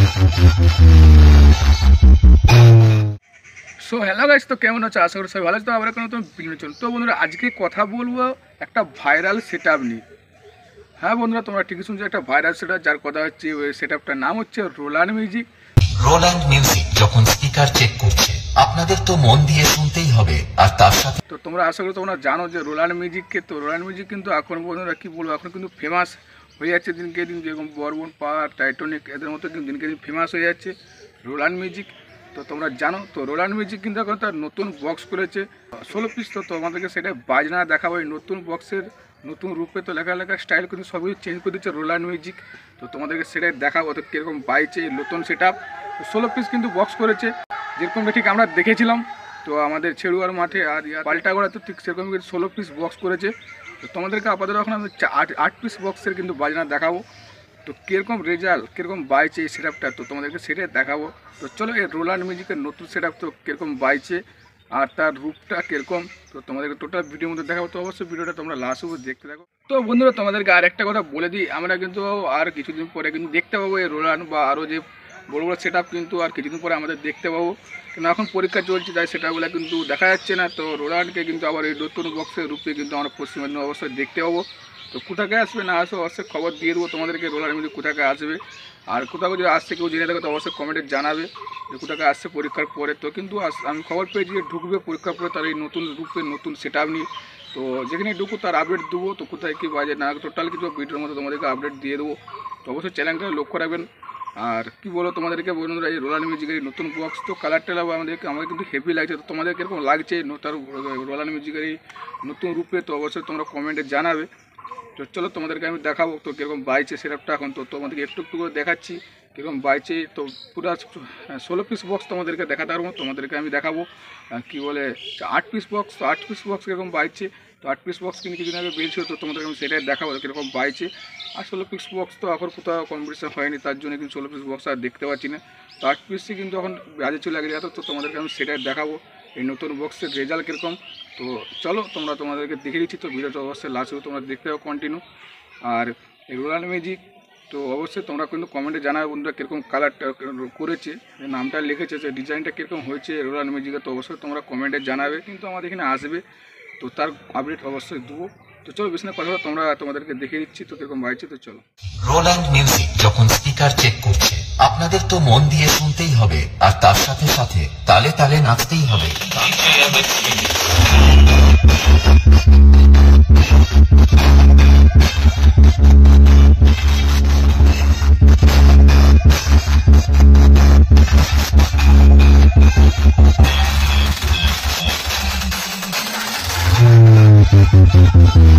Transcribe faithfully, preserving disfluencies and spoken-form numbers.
So hello guys, তো কেমন আছো? আশা করি সবাই ভালো আছে। তো আবার কোনো ভিডিও চল। তো বন্ধুরা, আজকে কথা বলবো একটা ভাইরাল সেট আপ নিয়ে। হ্যাঁ বন্ধুরা, তোমরা ঠিকই শুনছো, একটা ভাইরাল সেট আপ, যার কথা হচ্ছে ওই সেট আপটার নাম হচ্ছে রোল্যান্ড মিউজিক। রোল্যান্ড মিউজিক যখন স্পিকার চেক করছে, আপনাদের তো মন দিয়ে শুনতেই হবে। আর তার সাথে তো তোমরা আশা করি তোমরা জানো যে রোল্যান্ড মিউজিককে, তো রোল্যান্ড মিউজিক কিন্তু এখন বন্ধুরা কী বলবো, এখন কিন্তু ফেমাস হয়ে যাচ্ছে দিনকে দিন। যেরকম বর্বন, পাওয়ার, টাইটানিক, এদের মতো কিন্তু দিনকে দিন ফেমাস হয়ে যাচ্ছে রোল্যান্ড মিউজিক। তো তোমরা জানো তো রোল্যান্ড মিউজিক কিন্তু এখন তার নতুন বক্স করেছে ষোলো পিস। তো তোমাদেরকে সেটা বাজনা দেখাবো এই নতুন বক্সের নতুন রূপে। তো লেখা লেখা স্টাইল কিন্তু সবই চেঞ্জ করে দিচ্ছে রোল্যান্ড মিউজিক। তো তোমাদেরকে সেটাই দেখাবো তো কীরকম বাইছে নতুন সেট আপ। ষোলো পিস কিন্তু বক্স করেছে, যেরকমটা ঠিক আমরা দেখেছিলাম তো আমাদের ছেড়ুয়ার মাঠে আর পাল্টাগড়া, তো ঠিক সেরকম কিন্তু ষোলো পিস বক্স করেছে। তো তোমাদেরকে আপাতত এখন আমি আট আট পিস বক্সের কিন্তু বাজনা দেখাবো। তো কীরকম রেজাল্ট, কীরকম বাইছে এই সেট আপটা, তো তোমাদেরকে সেটাই দেখাবো। তো চলো, এই রোল্যান্ড মিউজিকের নতুন সেট আপ তো কীরকম বাইছে আর তার রূপটা কীরকম, তো তোমাদেরকে টোটাল ভিডিওর মধ্যে দেখাবো। তো অবশ্যই ভিডিওটা তোমরা লাস্ট অবধি দেখতে থাকো। তো বন্ধুরা, তোমাদেরকে আর একটা কথা বলে দিই, আমরা কিন্তু আর কিছুদিন পরে কিন্তু দেখতে পাবো এই রোল্যান্ড বা আরও যে বড়ো বড়ো সেট আপ কিন্তু আর কিছুদিন পরে আমাদের দেখতে পাবো। কিন্তু এখন পরীক্ষা চলছে, তাই সেটাগুলো কিন্তু দেখা যাচ্ছে না। তো রোল্যান্ডকে কিন্তু আবার এই নতুন বক্সের রূপে কিন্তু আমরা পশ্চিম মেদিনীপুর অবশ্যই দেখতে পাবো। তো কোথাকে আসবে না আসবে অবশ্যই খবর দিয়ে দেবো তোমাদেরকে, রোল্যান্ড মিউজিক কোথাকে আসবে। আর কোথাও যদি আসছে কেউ জেনে থাকো তো অবশ্যই কমেন্টে জানাবে যে কোথাকে আসছে পরীক্ষার পরে। তো কিন্তু আমি খবর পেয়েছি যে ঢুকবে পরীক্ষার পরে তার এই নতুন রূপে নতুন সেট আপ নিয়ে। তো যেখানে ঢুকবো তার আপডেট দেবো, তো কোথায় কী বাজে না টোটাল কিছু ভিডিওর মধ্যে তোমাদেরকে আপডেট দিয়ে দেবো। তো অবশ্যই চ্যানেলটা লক্ষ্য রাখবেন। আর কী বলো, তোমাদেরকে বন্ধুরা এই রোল্যান্ড মিউজিকের নতুন বক্স তো কালারটা লাগবে আমাদেরকে, আমাদের কিন্তু হেভি লাগছে। তো তোমাদের কীরকম লাগছে তার রোল্যান্ড মিউজিকের এই নতুন রূপে, তো অবশ্যই তোমরা কমেন্টে জানাবে। তো চলো তোমাদেরকে আমি দেখাবো তো কীরকম বাইছে সেটআপটা এখন। তো তোমাদেরকে একটু একটু করে দেখাচ্ছি কীরকম বাইছে। তো পুরো ষোলো পিস বক্স তোমাদেরকে দেখাতে পারবো, তোমাদেরকে আমি দেখাবো কী বলে আট পিস বক্স। তো আট পিস বক্স কীরকম বাইছে, তো আট পিস বক্স কিন্তু কিছুদিন আগে বেরিয়েছিল, তো তোমাদেরকে আমি সেটাই দেখাবো কীরকম বাইছে। আর ষোলো পিস বক্স তো এখন কোথাও কম্পিটিশন হয়নি, তার জন্য কিন্তু ষোলো পিস বক্স আর দেখতে পাচ্ছি না। তো আট পিসই কিন্তু এখন বাজে চলে আগে যেত। তো তোমাদেরকে আমি সেটাই দেখাবো এই নতুন বক্সের রেজাল্ট কীরকম। তো চলো তোমরা তোমাদেরকে দেখে দিচ্ছি। তো ভিডিওটা অবশ্যই লাস্ট তোমরা দেখতে পাবো কন্টিনিউ। আর এই রোল্যান্ড মিউজিক তো অবশ্যই তোমরা কিন্তু কমেন্টে জানাবে বন্ধুরা কীরকম কালারটা করেছে, নামটা লিখেছে, যে ডিজাইনটা কীরকম হয়েছে রোল্যান্ড মিউজিকে। তো অবশ্যই তোমরা কমেন্টে জানাবে, কিন্তু আমাদের এখানে আসবে তো তার আপডেট অবশ্যই দেবো। তো চলো বেশি না কথা বলো, তোমরা তোমাদেরকে দেখে দিচ্ছি তো কীরকম বাইছে। তো চলো, রোল্যান্ড মিউজিক যখন স্পিকার চেক করছে, আপনাদের তো মন দিয়ে শুনতেই হবে। আর তার সাথে সাথে তালে তালে নাচতেই হবে। Thank you.